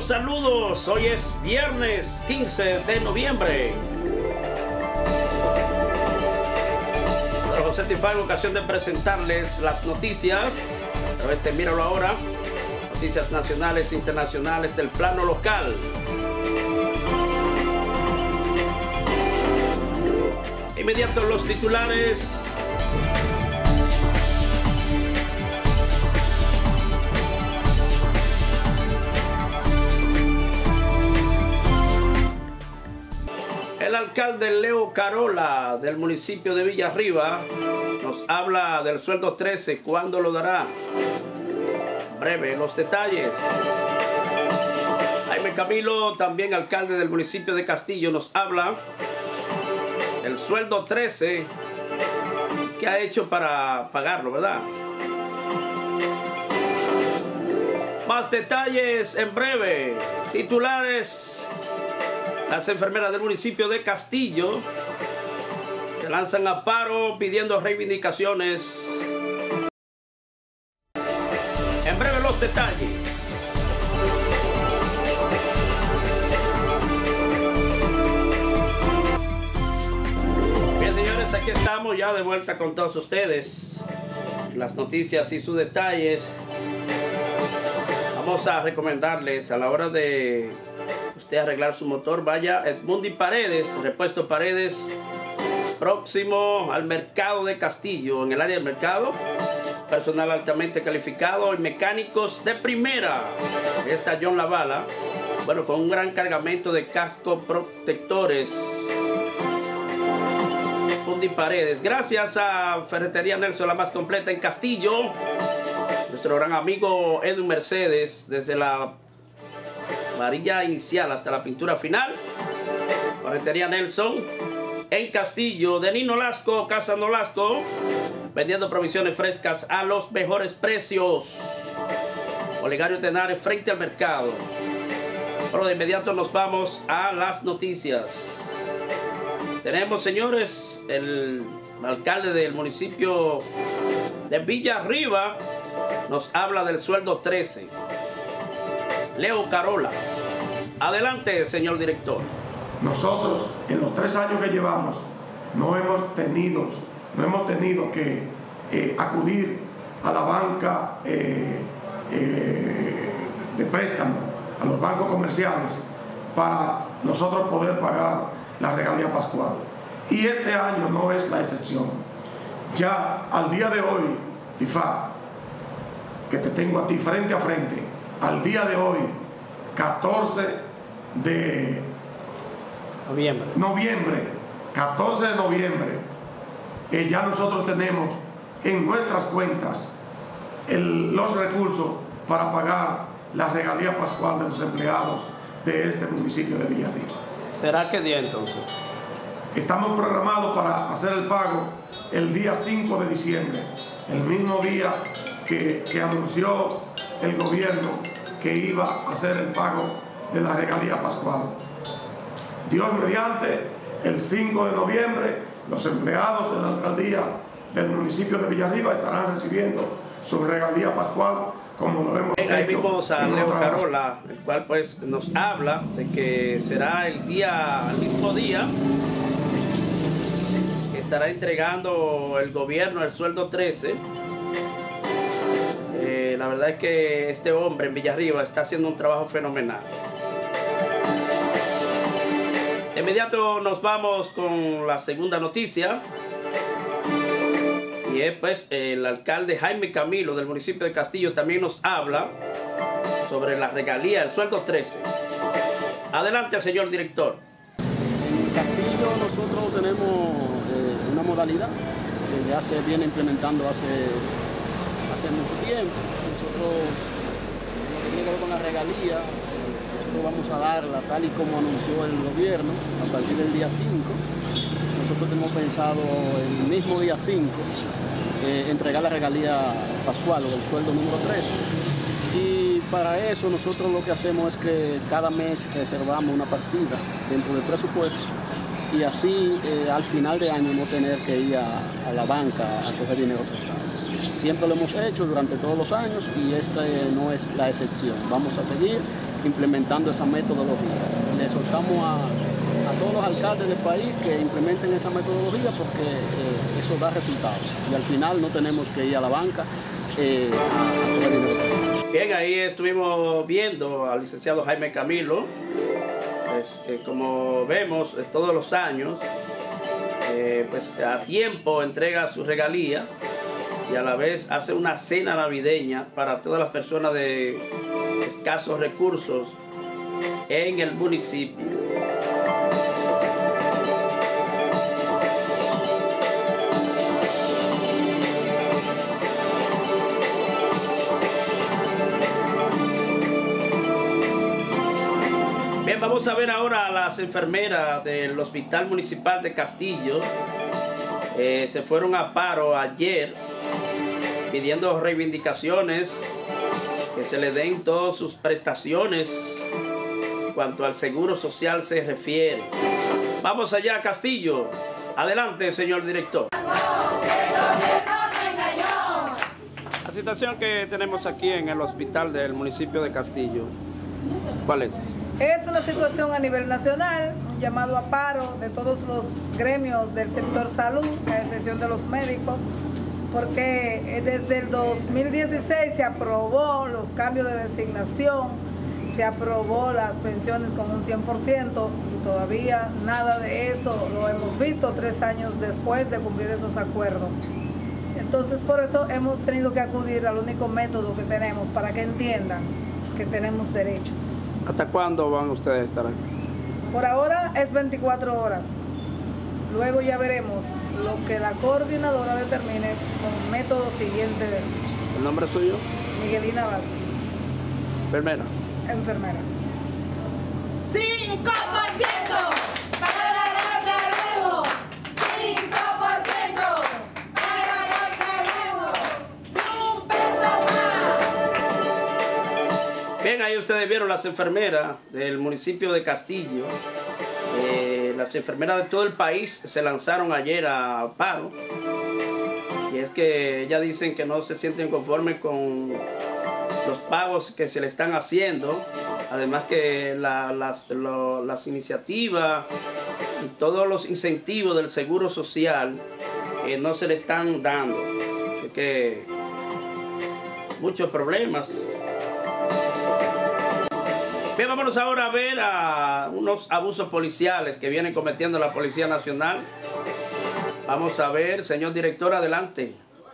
Saludos, hoy es viernes 15 de noviembre. José Tifán, ocasión de presentarles las noticias a través de Míralo Ahora, noticias nacionales e internacionales del plano local. Inmediato los titulares. El alcalde Leo Carola del municipio de Villarriba nos habla del sueldo 13, ¿cuándo lo dará? Breve, los detalles. Jaime Camilo, también alcalde del municipio de Castillo, nos habla del sueldo 13, ¿qué ha hecho para pagarlo, verdad? Más detalles en breve. Titulares. Las enfermeras del municipio de Castillo se lanzan a paro pidiendo reivindicaciones. En breve los detalles. Bien, señores, aquí estamos ya de vuelta con todos ustedes. Las noticias y sus detalles. Vamos a recomendarles a la hora de usted arreglar su motor, vaya a Edmundi Paredes, Repuesto Paredes, próximo al mercado de Castillo. En el área del mercado, personal altamente calificado y mecánicos de primera. Está John Lavala, bueno, con un gran cargamento de casco protectores. Edmundi Paredes, gracias a Ferretería Nelson, la más completa en Castillo. Nuestro gran amigo Edu Mercedes, desde la varilla inicial hasta la pintura final. Ferretería Nelson en Castillo. De Nino Lasco, Casa Nolasco, vendiendo provisiones frescas a los mejores precios. Olegario Tenares frente al mercado. Pero de inmediato nos vamos a las noticias. Tenemos, señores, el alcalde del municipio de Villarriba nos habla del sueldo 13. Leo Carola. Adelante, señor director. Nosotros, en los 3 años que llevamos, no hemos tenido que acudir a la banca de préstamo, a los bancos comerciales, para nosotros poder pagar la regalía pascual. Y este año no es la excepción. Ya al día de hoy, Tifá, que te tengo a ti frente a frente, al día de hoy, 14 de noviembre, 14 de noviembre, ya nosotros tenemos en nuestras cuentas los recursos para pagar la regalía pascual de los empleados de este municipio de Villarriba. ¿Será qué día entonces? Estamos programados para hacer el pago el día 5 de diciembre, el mismo día que anunció el gobierno que iba a hacer el pago de la regalía pascual. Dios mediante, el 5 de noviembre, los empleados de la alcaldía del municipio de Villarriba estarán recibiendo su regalía pascual, como lo hemos hecho. Ahí vimos a Leo Carola, el cual pues nos habla de que será el mismo día que estará entregando el gobierno el sueldo 13. La verdad es que este hombre en Villarriba está haciendo un trabajo fenomenal. De inmediato nos vamos con la segunda noticia. Y es pues el alcalde Jaime Camilo del municipio de Castillo también nos habla sobre la regalía, el sueldo 13. Adelante, señor director. En Castillo nosotros tenemos una modalidad que ya se viene implementando hace mucho tiempo. Nosotros, lo que tiene que ver con la regalía, nosotros vamos a darla tal y como anunció el gobierno a partir del día 5. Nosotros tenemos pensado el mismo día 5 entregar la regalía pascual o el sueldo número 13. Y para eso nosotros lo que hacemos es que cada mes reservamos una partida dentro del presupuesto y así al final de año no tener que ir a la banca a coger dinero prestado. Siempre lo hemos hecho durante todos los años y esta no es la excepción. Vamos a seguir implementando esa metodología. Le soltamos a todos los alcaldes del país que implementen esa metodología porque eso da resultados. Y al final no tenemos que ir a la banca Bien, ahí estuvimos viendo al licenciado Jaime Camilo. Pues, como vemos todos los años, pues a tiempo entrega su regalía y a la vez hace una cena navideña para todas las personas de escasos recursos en el municipio. Bien, vamos a ver ahora a las enfermeras del Hospital Municipal de Castillo. Se fueron a paro ayer pidiendo reivindicaciones, que se le den todas sus prestaciones en cuanto al seguro social se refiere. Vamos allá, Castillo. Adelante, señor director. La situación que tenemos aquí en el hospital del municipio de Castillo, ¿cuál es? Es una situación a nivel nacional, un llamado a paro de todos los gremios del sector salud, a excepción de los médicos, porque desde el 2016 se aprobó los cambios de designación, se aprobó las pensiones con un 100% y todavía nada de eso lo hemos visto 3 años después de cumplir esos acuerdos. Entonces por eso hemos tenido que acudir al único método que tenemos para que entiendan que tenemos derechos. ¿Hasta cuándo van ustedes a estar aquí? Por ahora es 24 horas. Luego ya veremos lo que la coordinadora determine con método siguiente de lucha. ¿El nombre suyo? Miguelina Vázquez. Enfermera. Enfermera. 5% para la Remo. 5% para la Remo. Un peso más. Bien, ahí ustedes vieron las enfermeras del municipio de Castillo. Las enfermeras de todo el país se lanzaron ayer a paro. Y es que ellas dicen que no se sienten conformes con los pagos que se le están haciendo. Además que las iniciativas y todos los incentivos del seguro social no se le están dando. Así que muchos problemas. Bien, vámonos ahora a ver a unos abusos policiales que viene cometiendo la Policía Nacional. Vamos a ver, señor director, adelante.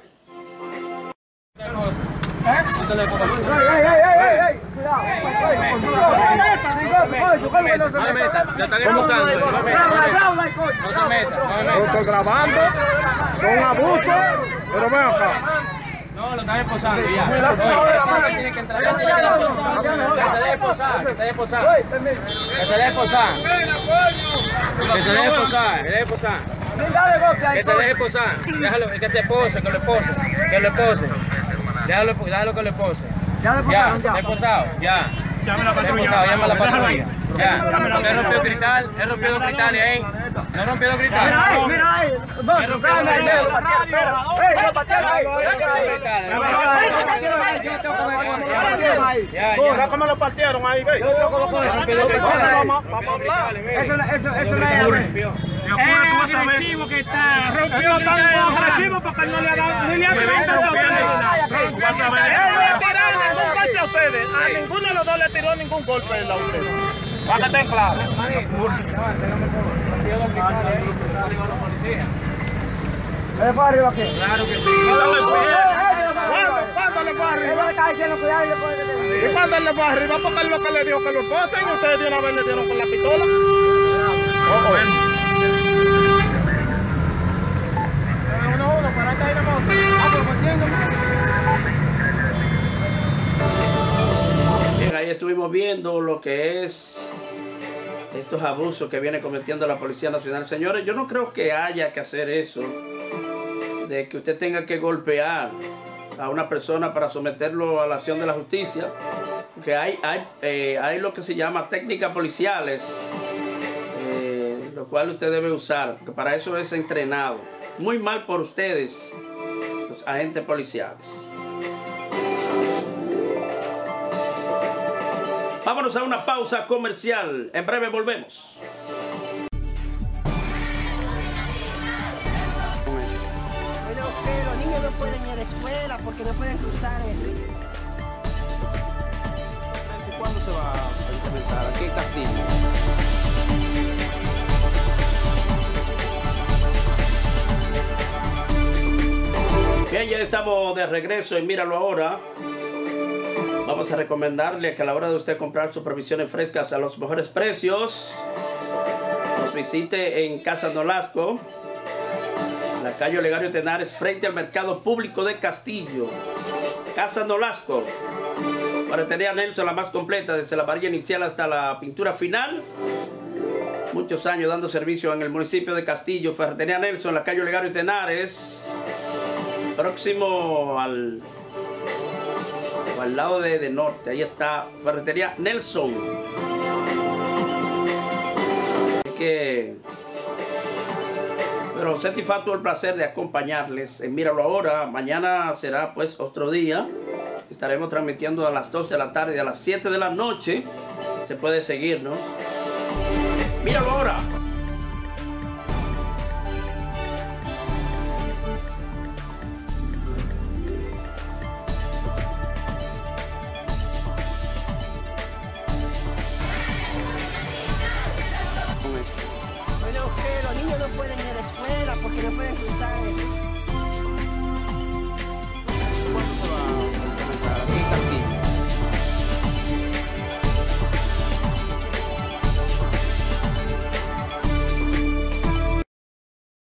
Estoy grabando con un abuso, pero ven acá. No, lo están esposando ya. Tiene que entrar. Que se deje esposar, que se deje esposar. Que se deje esposar. Que se deje esposar, que se deje esposar. Que se deje esposar. Déjalo, que se espose, que lo espose. Que lo espose. Déjalo que lo espose. Ya, está esposado, ya. Llama a la patrulla. Llama a la patrulla. Ya, he rompido cristal, ahí. No he rompido cristal. Mira ahí. He rompido Mira cómo lo partieron ahí, ve. Vamos a hablar. Eso no es. Es agresivo que está. Rompió agresivo porque no le ha dado ni le ha tirado. Vas a ver. Él no le ha tirado ningún golpe a ustedes. A ninguno de los dos le tiró ningún golpe a ustedes. Para que estén claros. ¿Le fue arriba aquí? Claro que sí. ¿Cuándo le fue arriba? ¿Y cuándo él le fue arriba? Porque él lo que le dijo que lo esposen y ustedes de una vez le dieron con la pistola. Bien, ahí estuvimos viendo lo que es estos abusos que viene cometiendo la Policía Nacional. Señores, yo no creo que haya que hacer eso, de que usted tenga que golpear a una persona para someterlo a la acción de la justicia, porque hay lo que se llama técnicas policiales, lo cual usted debe usar, porque para eso es entrenado. Muy mal por ustedes, los agentes policiales. Vámonos a una pausa comercial. En breve volvemos. Bueno, que los niños no pueden ir a la escuela porque no pueden cruzar el río. ¿Cuándo se va a implementar aquí en Castillo? Bien, ya estamos de regreso y míralo ahora. Vamos a recomendarle que a la hora de usted comprar sus provisiones frescas a los mejores precios, nos visite en Casa Nolasco, en la calle Olegario Tenares, frente al Mercado Público de Castillo. Casa Nolasco, Ferretería Nelson, la más completa, desde la varilla inicial hasta la pintura final. Muchos años dando servicio en el municipio de Castillo. Ferretería Nelson, en la calle Olegario Tenares, próximo al lado de norte. Ahí está Ferretería Nelson. Así que, pero satisfacto el placer de acompañarles en Míralo Ahora. Mañana será pues otro día. Estaremos transmitiendo a las 12 de la tarde y a las 7 de la noche. Se puede seguir, ¿no? Míralo ahora. Bueno, que los niños no pueden ir a la escuela porque no pueden cruzar el río.